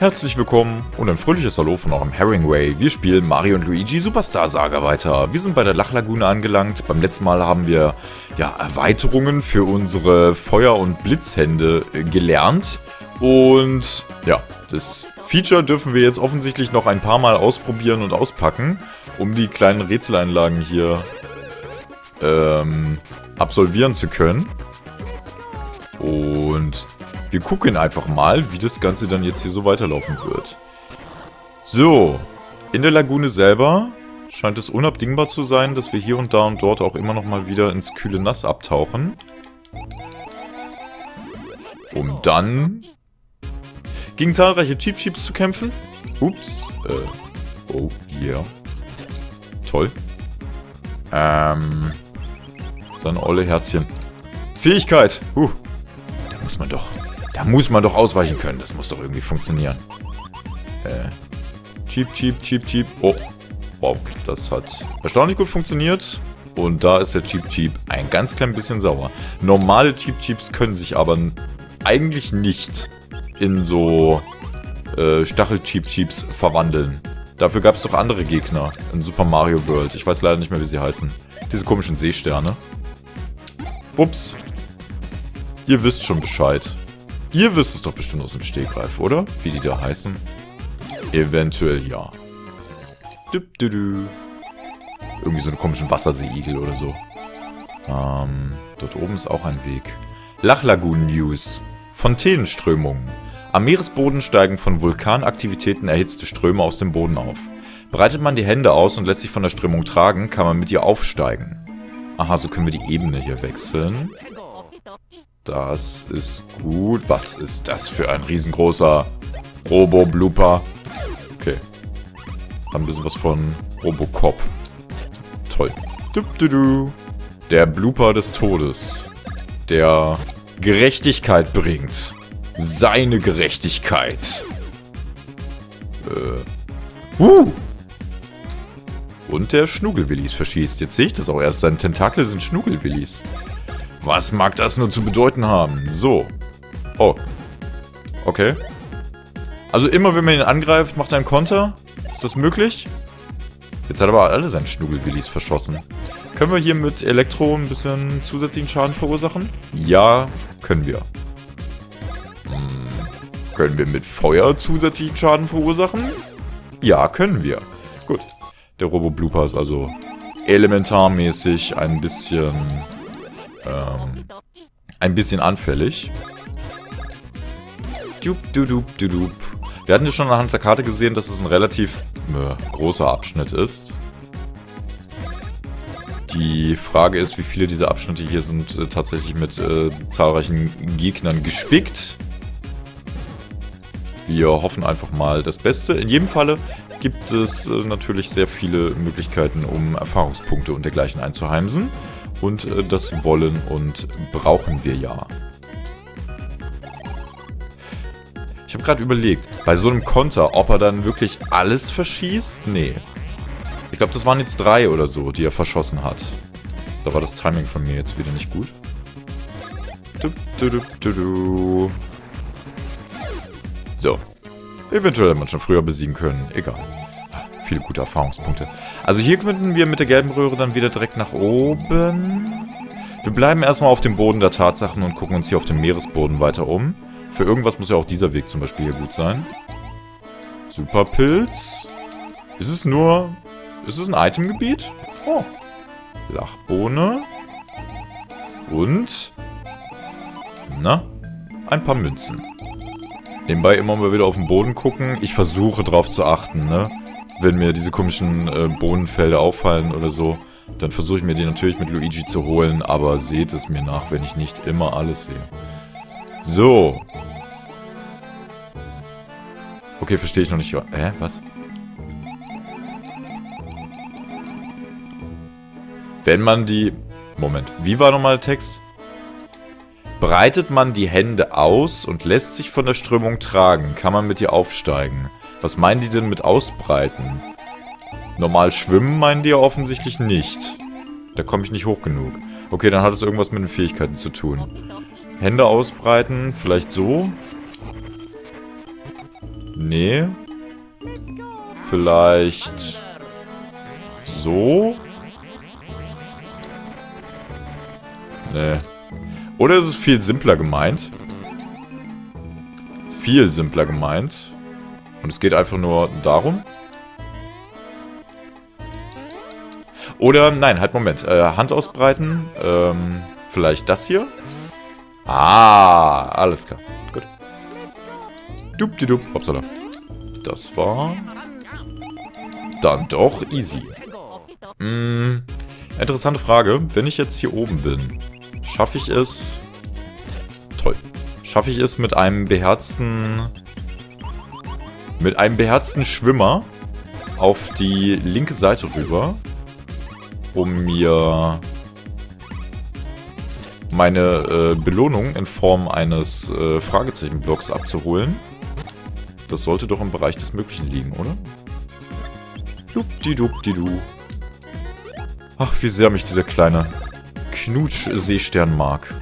Herzlich willkommen und ein fröhliches Hallo von eurem Herringway. Wir spielen Mario & Luigi Superstar Saga weiter. Wir sind bei der Lachlagune angelangt. Beim letzten Mal haben wir Erweiterungen für unsere Feuer- und Blitzhände gelernt. Und ja, das Feature dürfen wir jetzt offensichtlich noch ein paar Mal ausprobieren und auspacken, um die kleinen Rätseleinlagen hier absolvieren zu können. Und wir gucken einfach mal, wie das Ganze dann jetzt hier so weiterlaufen wird. So, in der Lagune selber scheint es unabdingbar zu sein, dass wir hier und da und dort auch immer noch mal wieder ins kühle Nass abtauchen. Um dann gegen zahlreiche Cheep-Cheeps zu kämpfen. Ups. Oh, yeah. Toll. Seine olle Herzchen. Fähigkeit. Da muss man doch ausweichen können. Das muss doch irgendwie funktionieren. Cheep. Oh. Wow, das hat erstaunlich gut funktioniert. Und da ist der Cheep ein ganz klein bisschen sauer. Normale Cheeps können sich aber eigentlich nicht in so Stachel-Cheeps verwandeln. Dafür gab es doch andere Gegner in Super Mario World. Ich weiß leider nicht mehr, wie sie heißen. Diese komischen Seesterne. Ups. Ihr wisst schon Bescheid. Ihr wisst es doch bestimmt aus dem Stegreif, oder? Wie die da heißen. Eventuell ja. Irgendwie so eine komischen Wasserseeigel oder so. Dort oben ist auch ein Weg. Lachlagunen-News. Fontänenströmungen. Am Meeresboden steigen von Vulkanaktivitäten erhitzte Ströme aus dem Boden auf. Breitet man die Hände aus und lässt sich von der Strömung tragen, kann man mit ihr aufsteigen. Aha, so können wir die Ebene hier wechseln. Das ist gut. Was ist das für ein riesengroßer Robo-Blooper? Okay. Haben ein bisschen was von Robocop. Toll. Der Blooper des Todes. Der Gerechtigkeit bringt. Seine Gerechtigkeit. Und der Schnugelwillis verschießt. Jetzt sehe ich das auch erst. Seine Tentakel sind Schnugelwillis. Was mag das nur zu bedeuten haben? So. Oh. Okay. Also immer, wenn man ihn angreift, macht er einen Konter. Ist das möglich? Jetzt hat er aber alle seine Schnugelwillis verschossen. Können wir hier mit Elektro ein bisschen zusätzlichen Schaden verursachen? Ja, können wir. Können wir mit Feuer zusätzlichen Schaden verursachen? Ja, können wir. Gut. Der Robo-Blooper ist also elementarmäßig ein bisschen anfällig. Wir hatten ja schon anhand der Karte gesehen, dass es ein relativ großer Abschnitt ist. Die Frage ist, wie viele dieser Abschnitte hier sind tatsächlich mit zahlreichen Gegnern gespickt. Wir hoffen einfach mal das Beste. In jedem Falle gibt es natürlich sehr viele Möglichkeiten, um Erfahrungspunkte und dergleichen einzuheimsen. Und das wollen und brauchen wir ja. Ich habe gerade überlegt, bei so einem Konter, ob er dann wirklich alles verschießt? Nee. Ich glaube, das waren jetzt 3 oder so, die er verschossen hat. Da war das Timing von mir jetzt wieder nicht gut. So. Eventuell hätte man schon früher besiegen können. Egal. Viele gute Erfahrungspunkte. Also hier könnten wir mit der gelben Röhre dann wieder direkt nach oben. Wir bleiben erstmal auf dem Boden der Tatsachen und gucken uns hier auf dem Meeresboden weiter um. Für irgendwas muss ja auch dieser Weg zum Beispiel hier gut sein. Superpilz. Ist es ein Itemgebiet? Oh. Lachbohne. Und ein paar Münzen. Nebenbei immer mal wieder auf den Boden gucken. Ich versuche drauf zu achten, ne? Wenn mir diese komischen Bohnenfelder auffallen oder so, dann versuche ich mir die natürlich mit Luigi zu holen, aber seht es mir nach, wenn ich nicht immer alles sehe. So. Okay, verstehe ich noch nicht. Hä? Was? Wenn man die... Moment, wie war nochmal der Text? Breitet man die Hände aus und lässt sich von der Strömung tragen, kann man mit ihr aufsteigen. Was meinen die denn mit ausbreiten? Normal schwimmen meinen die ja offensichtlich nicht. Da komme ich nicht hoch genug. Okay, dann hat es irgendwas mit den Fähigkeiten zu tun. Hände ausbreiten, vielleicht so. Nee. Vielleicht... so? Nee. Oder ist es viel simpler gemeint? Viel simpler gemeint. Und es geht einfach nur darum. Oder, nein, halt, Moment. Hand ausbreiten. Vielleicht das hier? Ah, alles klar. Gut. Dupdidup. Upsala. Das war... dann doch easy. Interessante Frage. Wenn ich jetzt hier oben bin, schaffe ich es... toll. Schaffe ich es mit einem beherzten... Schwimmer auf die linke Seite rüber, um mir meine Belohnung in Form eines Fragezeichenblocks abzuholen? Das sollte doch im Bereich des Möglichen liegen, oder? Dupdidu. Ach, wie sehr mich dieser kleine Knutsch-Seestern mag.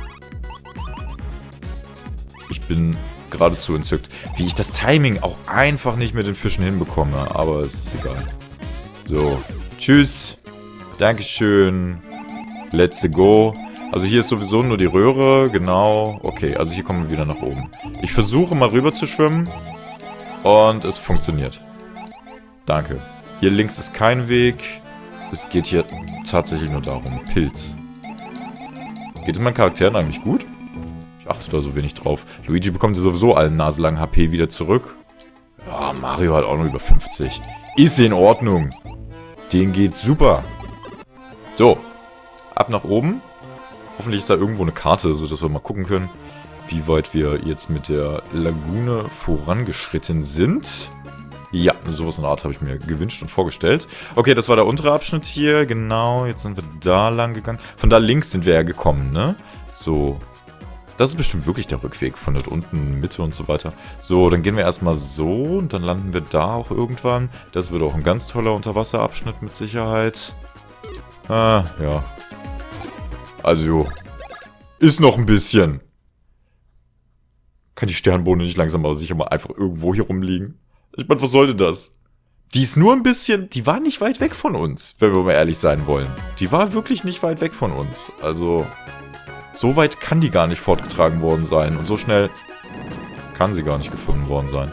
Ich bin geradezu entzückt, wie ich das Timing auch einfach nicht mit den Fischen hinbekomme, aber es ist egal. So, tschüss. Dankeschön. Let's go. Also hier ist sowieso nur die Röhre, genau. Okay, also hier kommen wir wieder nach oben. Ich versuche mal rüber zu schwimmen und es funktioniert. Danke. Hier links ist kein Weg. Es geht hier tatsächlich nur darum. Pilz. Geht es meinen Charakteren eigentlich gut? Ich achte da so wenig drauf. Luigi bekommt ja sowieso allen naselangen HP wieder zurück. Ja, Mario hat auch noch über 50. Ist in Ordnung. Den geht's super. So. Ab nach oben. Hoffentlich ist da irgendwo eine Karte, sodass wir mal gucken können, wie weit wir jetzt mit der Lagune vorangeschritten sind. Ja, sowas in der Art habe ich mir gewünscht und vorgestellt. Okay, das war der untere Abschnitt hier. Genau, jetzt sind wir da lang gegangen. Von da links sind wir ja gekommen, ne? So. Das ist bestimmt wirklich der Rückweg von dort unten, Mitte und so weiter. So, dann gehen wir erstmal so und dann landen wir da auch irgendwann. Das wird auch ein ganz toller Unterwasserabschnitt mit Sicherheit. Ah, ja. Also, ist noch ein bisschen. Kann die Sternbohne nicht langsam aber sicher mal einfach irgendwo hier rumliegen? Ich meine, was sollte das? Die ist nur ein bisschen... Die war nicht weit weg von uns, wenn wir mal ehrlich sein wollen. Die war wirklich nicht weit weg von uns. Also... so weit kann die gar nicht fortgetragen worden sein. Und so schnell kann sie gar nicht gefunden worden sein.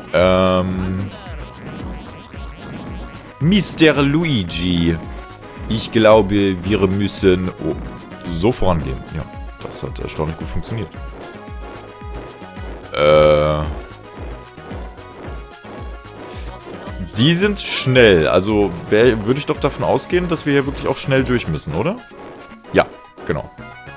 Mr. Luigi. Ich glaube, wir müssen so vorangehen. Ja, das hat erstaunlich gut funktioniert. Die sind schnell. Also würde ich doch davon ausgehen, dass wir hier wirklich auch schnell durch müssen, oder? Ja, genau.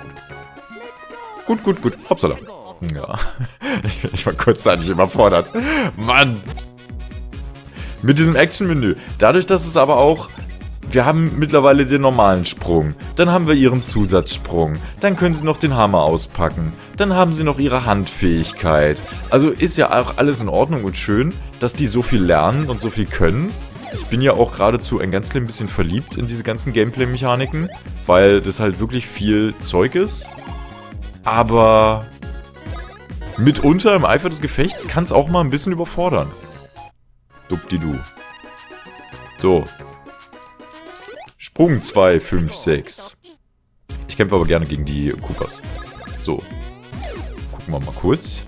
Gut. Hoppsala. Ja. Ich war kurzzeitig überfordert. Mann. Mit diesem Action-Menü. Dadurch, dass es aber auch... Wir haben mittlerweile den normalen Sprung. Dann haben wir ihren Zusatzsprung. Dann können sie noch den Hammer auspacken. Dann haben sie noch ihre Handfähigkeit. Also ist ja auch alles in Ordnung und schön, dass die so viel lernen und so viel können. Ich bin ja auch geradezu ein ganz klein bisschen verliebt in diese ganzen Gameplay-Mechaniken, weil das halt wirklich viel Zeug ist. Aber mitunter im Eifer des Gefechts kann es auch mal ein bisschen überfordern. Dupdidu. So. Sprung 2, 5, 6. Ich kämpfe aber gerne gegen die Koopas. So. Gucken wir mal kurz.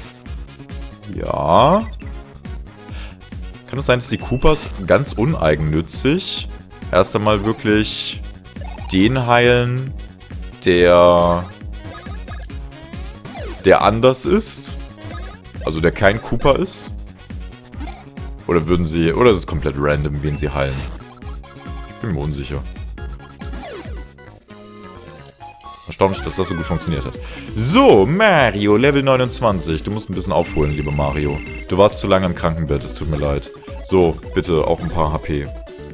Ja. Kann es sein, dass die Koopas ganz uneigennützig erst einmal wirklich den heilen, der anders ist? Also der kein Koopa ist? Oder würden sie... Oder ist es komplett random, wen sie heilen? Ich bin mir unsicher. Erstaunlich, dass das so gut funktioniert hat. So, Mario, Level 29. Du musst ein bisschen aufholen, lieber Mario. Du warst zu lange im Krankenbett, es tut mir leid. So, bitte, auch ein paar HP.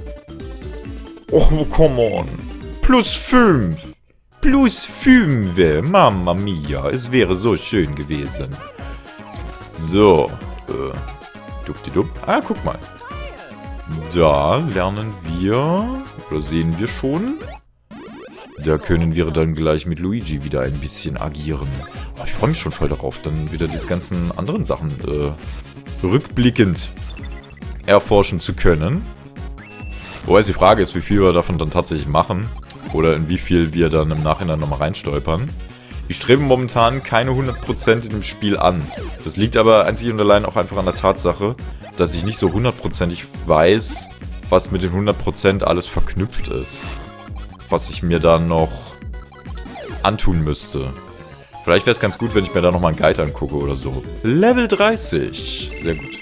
Oh, come on. Plus 5. Plus 5. Mamma mia, es wäre so schön gewesen. So, dupdidup. Ah, guck mal. Da lernen wir, oder sehen wir schon, da können wir dann gleich mit Luigi wieder ein bisschen agieren. Oh, ich freue mich schon voll darauf, dann wieder diese ganzen anderen Sachen rückblickend erforschen zu können. Wobei es die Frage ist, wie viel wir davon dann tatsächlich machen. Oder in wie viel wir dann im Nachhinein nochmal reinstolpern. Ich strebe momentan keine 100% in dem Spiel an. Das liegt aber einzig und allein auch einfach an der Tatsache, dass ich nicht so 100%ig weiß, was mit den 100% alles verknüpft ist. Was ich mir dann noch antun müsste. Vielleicht wäre es ganz gut, wenn ich mir da nochmal einen Guide angucke oder so. Level 30. Sehr gut.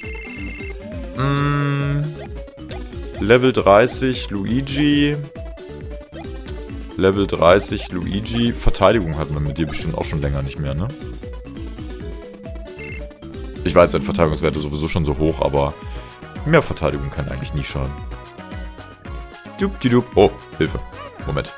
Level 30, Luigi. Level 30, Luigi. Verteidigung hatten wir mit dir bestimmt auch schon länger nicht mehr, ne? Ich weiß, dein Verteidigungswert ist sowieso schon so hoch, aber mehr Verteidigung kann eigentlich nie schaden. Dupdidup. Oh, Hilfe. Moment.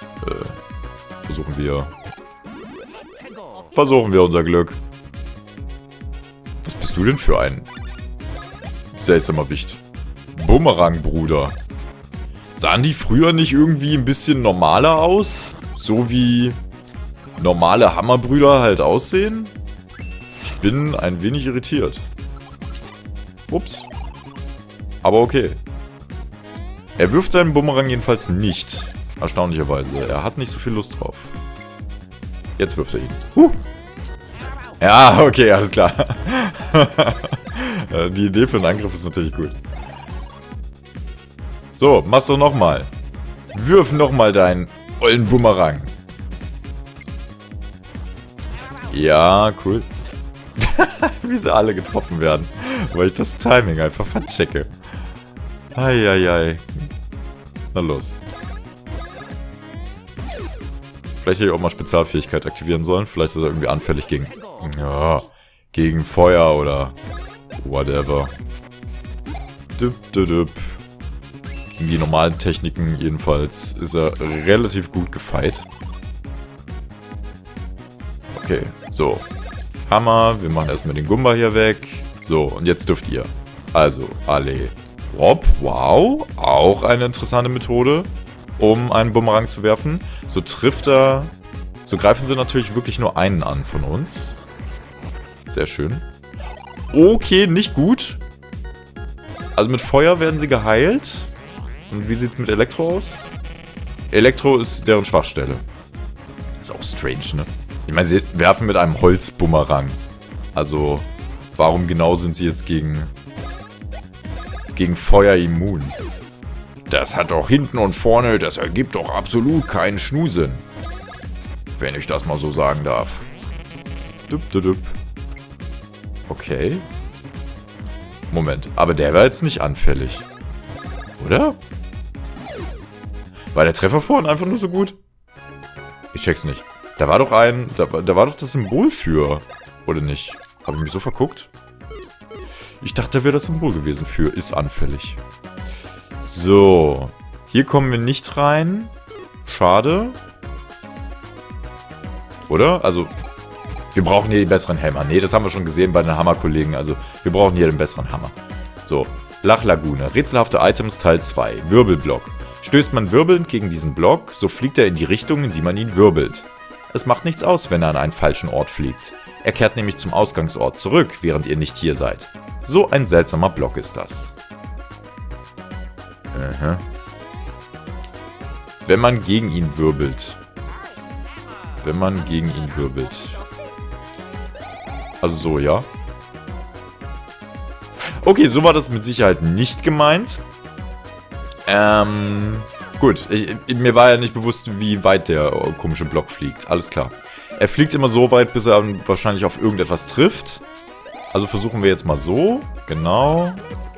Versuchen wir unser Glück. Was bist du denn für ein seltsamer Wicht? Bumerang, Bruder. Sahen die früher nicht irgendwie ein bisschen normaler aus? So wie normale Hammerbrüder halt aussehen? Ich bin ein wenig irritiert. Ups. Aber okay. Er wirft seinen Bumerang jedenfalls nicht. Erstaunlicherweise. Er hat nicht so viel Lust drauf. Jetzt wirft er ihn. Ja, okay, alles klar. Die Idee für einen Angriff ist natürlich gut. So, mach's doch nochmal. Wirf nochmal deinen ollen Bumerang. Ja, cool. Wie sie alle getroffen werden. Weil ich das Timing einfach verchecke. Eieiei. Na los. Vielleicht hätte ich auch mal Spezialfähigkeit aktivieren sollen. Vielleicht ist er irgendwie anfällig gegen... Ja, gegen Feuer oder... whatever. Gegen die normalen Techniken jedenfalls ist er relativ gut gefeit. Okay, so. Hammer, wir machen erstmal den Gumba hier weg. So, und jetzt dürft ihr. Also, alle. Rob, wow, auch eine interessante Methode, um einen Bumerang zu werfen. So trifft er... So greifen sie natürlich wirklich nur einen an von uns. Sehr schön. Okay, nicht gut. Also mit Feuer werden sie geheilt. Und wie sieht es mit Elektro aus? Elektro ist deren Schwachstelle. Ist auch strange, ne? Ich meine, sie werfen mit einem Holzbumerang. Also, warum genau sind sie jetzt gegen Feuer immun? Das hat doch hinten und vorne, das ergibt doch absolut keinen Schnusen. Wenn ich das mal so sagen darf. Okay. Moment, aber der war jetzt nicht anfällig. Oder? War der Treffer vorhin einfach nur so gut? Ich check's nicht. Da war doch da war doch das Symbol für. Oder nicht? Habe ich mich so verguckt? Ich dachte, da wäre das Symbol gewesen für ist anfällig. So. Hier kommen wir nicht rein. Schade. Oder? Also, wir brauchen hier den besseren Hammer. Nee, das haben wir schon gesehen bei den Hammerkollegen. Also, wir brauchen hier den besseren Hammer. So. Lachlagune. Rätselhafte Items Teil 2. Wirbelblock. Stößt man wirbelnd gegen diesen Block, so fliegt er in die Richtung, in die man ihn wirbelt. Es macht nichts aus, wenn er an einen falschen Ort fliegt. Er kehrt nämlich zum Ausgangsort zurück, während ihr nicht hier seid. So ein seltsamer Block ist das. Aha. Wenn man gegen ihn wirbelt. Wenn man gegen ihn wirbelt. Also so, ja. Okay, so war das mit Sicherheit nicht gemeint. Gut. Mir war ja nicht bewusst, wie weit der komische Block fliegt. Alles klar. Er fliegt immer so weit, bis er wahrscheinlich auf irgendetwas trifft. Also versuchen wir jetzt mal so. Genau.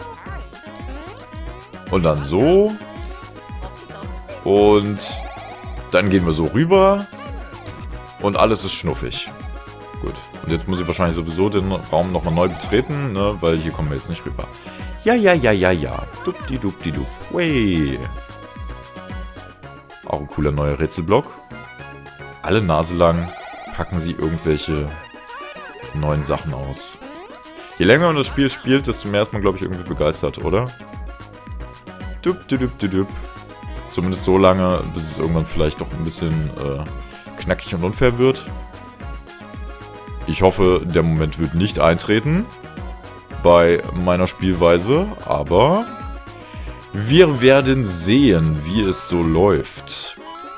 Und dann so. Und dann gehen wir so rüber. Und alles ist schnuffig. Gut. Und jetzt muss ich wahrscheinlich sowieso den Raum nochmal neu betreten, ne? Weil hier kommen wir jetzt nicht rüber. Ja. Dupdi-dupdi-dup. Way. Auch ein cooler neuer Rätselblock. Alle Nase lang packen sie irgendwelche neuen Sachen aus. Je länger man das Spiel spielt, desto mehr ist man, glaube ich, irgendwie begeistert, oder? Dupdi-dupdi-dup. Zumindest so lange, bis es irgendwann vielleicht doch ein bisschen knackig und unfair wird. Ich hoffe, der Moment wird nicht eintreten. bei meiner Spielweise, aber wir werden sehen, wie es so läuft.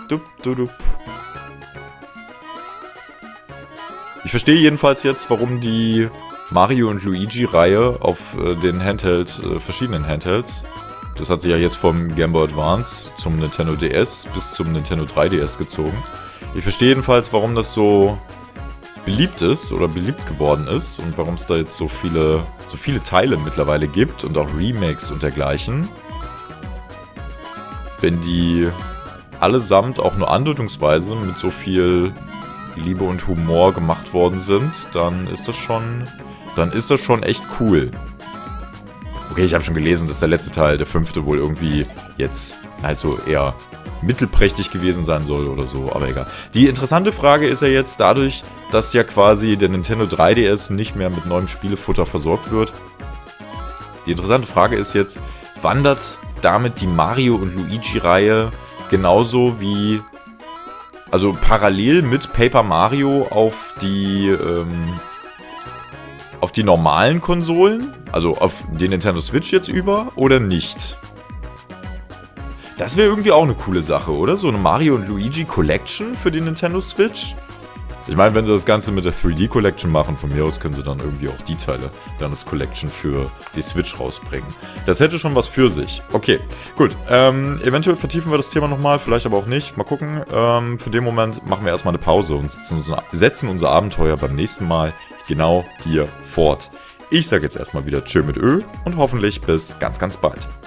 Ich verstehe jedenfalls jetzt, warum die Mario und Luigi-Reihe auf den verschiedenen Handhelds, das hat sich ja jetzt vom Game Boy Advance zum Nintendo DS bis zum Nintendo 3DS gezogen. Ich verstehe jedenfalls, warum das so beliebt ist oder beliebt geworden ist und warum es da jetzt so viele Teile mittlerweile gibt und auch Remakes und dergleichen. Wenn die allesamt auch nur andeutungsweise mit so viel Liebe und Humor gemacht worden sind, dann ist das schon echt cool. Okay, ich habe schon gelesen, dass der letzte Teil, der 5., wohl irgendwie jetzt also eher mittelprächtig gewesen sein soll oder so, aber egal. Die interessante Frage ist ja jetzt dadurch, dass ja quasi der Nintendo 3DS nicht mehr mit neuem Spielefutter versorgt wird. Die interessante Frage ist jetzt, wandert damit die Mario- und Luigi-Reihe genauso wie, also parallel mit Paper Mario auf die normalen Konsolen, also auf den Nintendo Switch jetzt über oder nicht? Das wäre irgendwie auch eine coole Sache, oder? So eine Mario und Luigi Collection für die Nintendo Switch. Ich meine, wenn sie das Ganze mit der 3D Collection machen, von mir aus können sie dann irgendwie auch die Teile dann als Collection für die Switch rausbringen. Das hätte schon was für sich. Okay, gut. Eventuell vertiefen wir das Thema nochmal, vielleicht aber auch nicht. Mal gucken. Für den Moment machen wir erstmal eine Pause und setzen unser Abenteuer beim nächsten Mal genau hier fort. Ich sage jetzt erstmal wieder Tschö mit Ö und hoffentlich bis ganz, ganz bald.